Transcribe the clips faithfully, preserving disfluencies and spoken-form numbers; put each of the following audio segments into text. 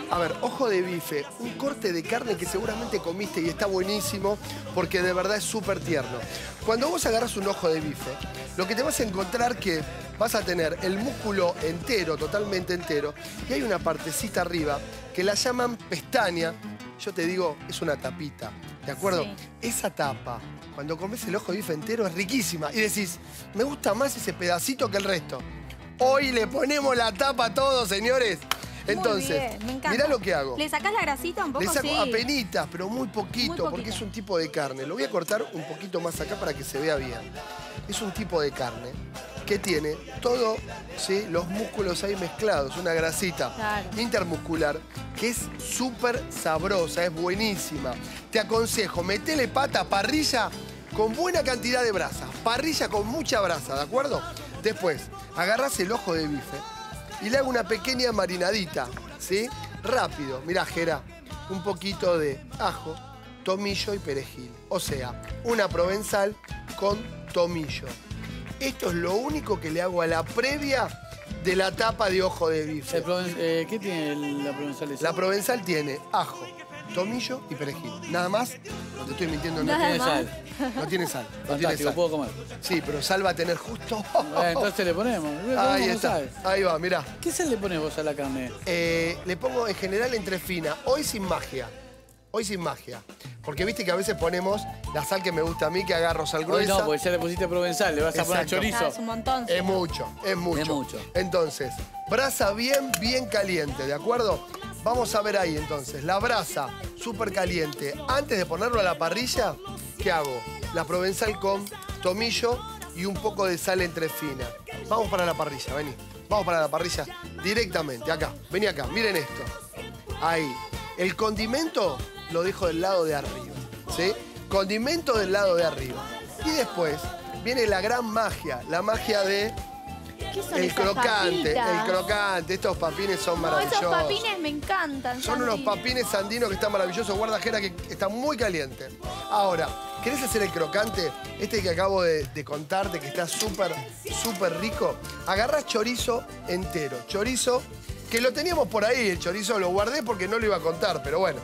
A ver, ojo de bife, un corte de carne que seguramente comiste y está buenísimo porque de verdad es súper tierno. Cuando vos agarras un ojo de bife, lo que te vas a encontrar que vas a tener el músculo entero, totalmente entero, y hay una partecita arriba que la llaman pestaña. Yo te digo, es una tapita, ¿de acuerdo? Sí. Esa tapa, cuando comes el ojo de bife entero, es riquísima. Y decís, me gusta más ese pedacito que el resto. Hoy le ponemos la tapa a todo, señores. Entonces, muy bien, me encanta. mirá lo que hago. ¿Le sacás la grasita un poco? Le saco Sí. apenitas, pero muy poquito, Muy poquito. porque es un tipo de carne. Lo voy a cortar un poquito más acá para que se vea bien. Es un tipo de carne que tiene todos, ¿sí?, los músculos ahí mezclados, una grasita Claro. intermuscular que es súper sabrosa, es buenísima. Te aconsejo, metele pata, parrilla con buena cantidad de brasa. Parrilla con mucha brasa, ¿de acuerdo? Después, agarrás el ojo de bife y le hago una pequeña marinadita, ¿sí? Rápido. Mirá, Jera, un poquito de ajo, tomillo y perejil. O sea, una provenzal con tomillo. Esto es lo único que le hago a la previa de la tapa de ojo de bife. El proven- eh, ¿Qué tiene el- la provenzal esa? La provenzal tiene ajo, tomillo y perejil. Nada más, no te estoy mintiendo en Nada nada. Tiene más. sal. No tiene sal. No tiene Fantástico, sal. puedo comer. Sí, pero sal va a tener justo. Eh, entonces le ponemos. Le ponemos Ahí con está. sal. Ahí va, mirá. ¿Qué sal le pones vos a la carne? Eh, le pongo en general entre fina. Hoy sin magia. Hoy sin magia. Porque viste que a veces ponemos la sal que me gusta a mí, que agarro sal Hoy gruesa. no, porque ya le pusiste provenzal, le vas a poner Exacto. chorizo. Ah, es un montón. Es mucho, es mucho. Es mucho. Entonces, brasa bien, bien caliente, ¿de acuerdo? Vamos a ver ahí entonces, la brasa súper caliente. Antes de ponerlo a la parrilla, ¿qué hago? La provenzal con tomillo y un poco de sal entre fina. Vamos para la parrilla, vení. Vamos para la parrilla directamente, acá. Vení acá, miren esto. Ahí. El condimento lo dejo del lado de arriba, ¿sí? Condimento del lado de arriba. Y después viene la gran magia, la magia de ¿Qué son el esas crocante, papitas? el crocante. Estos papines son No, maravillosos. esos papines me encantan. Son unos Santi. papines andinos que están maravillosos. Guarda, Jera, que está muy caliente. Ahora, ¿querés hacer el crocante? Este que acabo de, de contarte, que está súper, súper rico. Agarrás chorizo entero. Chorizo, que lo teníamos por ahí. El chorizo lo guardé porque no lo iba a contar, pero bueno.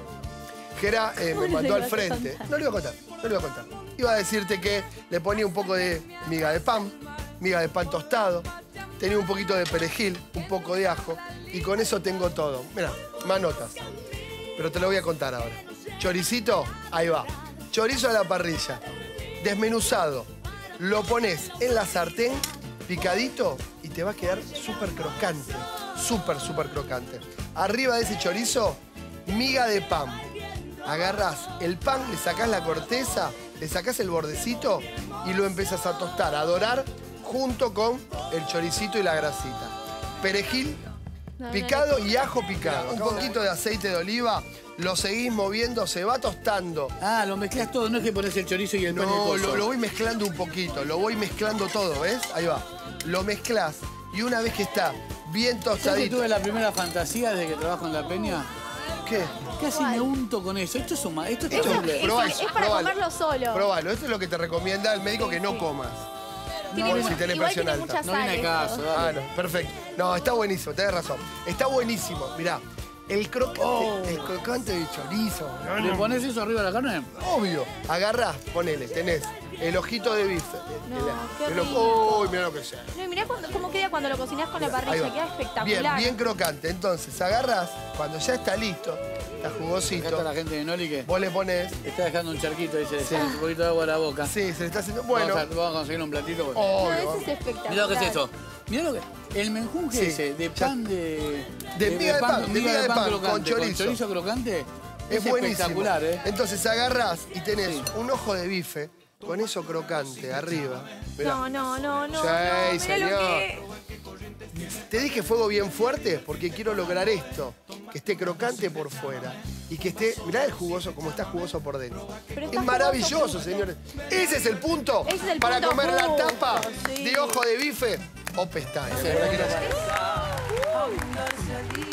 Jera eh, ¿Cómo me no mandó lo al ibas a frente. contar? No lo iba a contar, no lo iba a contar. Iba a decirte que le ponía un poco de miga de pan, miga de pan tostado, tenía un poquito de perejil, un poco de ajo, y con eso tengo todo. Mirá, más notas. Pero te lo voy a contar ahora. Choricito, ahí va. Chorizo a la parrilla, desmenuzado. Lo pones en la sartén, picadito, y te va a quedar súper crocante. Súper, súper crocante. Arriba de ese chorizo, miga de pan. Agarrás el pan, le sacás la corteza, le sacás el bordecito y lo empezás a tostar, a dorar junto con el choricito y la grasita. Perejil No, picado y ajo picado. Un poquito de aceite de oliva, lo seguís moviendo, se va tostando. Ah, lo mezclas todo, no es que pones el chorizo y el pan y el No, coso. lo, lo voy mezclando un poquito, lo voy mezclando todo, ¿ves? Ahí va. Lo mezclás y una vez que está bien ¿Sabes que tostadito... tuve la primera fantasía desde que trabajo en La Peña? ¿Qué? Casi me unto con eso. Esto es, un ma- esto es Esto terrible. es- probá es eso, para probalo. comerlo solo. Probalo, esto es lo que te recomienda el médico que no comas. Tiene Por mu- si tenés igual presión tiene alta. mucha No sal viene a esto. caso, Ah, dale. no, perfecto. No, está buenísimo, tenés razón. Está buenísimo, mirá. El crocante, Oh. el crocante de chorizo. No, ¿Le no. pones eso arriba de la carne? Obvio. Agarrás, ponele, tenés el ojito de bife. No, El- qué el ojo- rico. Uy, mirá lo que sea. No, y mirá cuando- cómo queda cuando lo cocinás con la Ahí parrilla, va. queda espectacular. Bien, bien crocante. Entonces, agarrás, cuando ya está listo, está Acá está jugosito, la gente de Noli que vos le pones... está dejando un charquito, dice, un poquito de agua a la boca. Sí, se le está haciendo... Bueno, Vamos, a, vamos a conseguir un platito. porque- No, obvio. eso es espectacular. Mirá lo que es eso. Mirá lo que... El menjunje Sí, ese de ya- pan de... De miga de pan, de miga de pan con crocante, chorizo. chorizo crocante. Es, Es, buenísimo. espectacular, ¿eh? Entonces agarrás y tenés Sí. un ojo de bife con eso crocante arriba. Mirá. No, no, no, no. Sí, no, mirá señor. lo que... Te dije fuego bien fuerte porque quiero lograr esto. Que esté crocante por fuera. Y que esté, mirá el jugoso, como está jugoso por dentro. Pero está Es maravilloso, jugoso. señores. Ese es el punto Ese es el para punto comer la justo, tapa sí. de ojo de bife o pestaña. como la quieras llamar. Uh.